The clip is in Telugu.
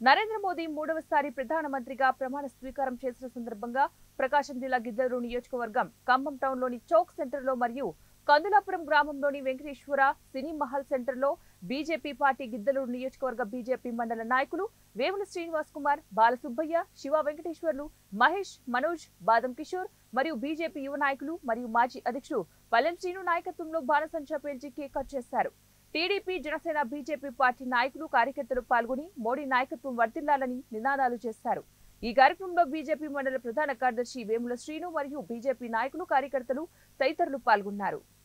నరేంద్ర మోదీ మూడవసారి ప్రధానమంత్రిగా ప్రమాణ స్వీకారం చేసిన సందర్భంగా ప్రకాశం జిల్లా గిద్దలూరు నియోజకవర్గం ఖమ్మం టౌన్లోని చౌక్ సెంటర్లో మరియు కందులాపురం గ్రామంలోని వెంకటేశ్వర సినీ మహల్ సెంటర్లో బీజేపీ పార్టీ గిద్దలూరు నియోజకవర్గ బీజేపీ మండల నాయకులు వేముల శ్రీనివాస్ కుమార్, బాలసుబ్బయ్య, శివ వెంకటేశ్వర్లు, మహేష్, మనోజ్, బాదం కిషోర్ మరియు బీజేపీ యువ నాయకులు మరియు మాజీ అధ్యక్షుడు పల్లెం శ్రీను నాయకత్వంలో బాణసంచా పేల్చి కేక్ కట్ చేశారు. టీడీపీ, జనసేన, బీజేపీ పార్టీ నాయకులు, కార్యకర్తలు పాల్గొని మోడీ నాయకత్వం వర్ధిల్లాలని నినాదాలు చేశారు. ఈ కార్యక్రమంలో బీజేపీ మండల ప్రధాన కార్యదర్శి వేముల శ్రీను మరియు బీజేపీ నాయకులు, కార్యకర్తలు తదితరులు పాల్గొన్నారు.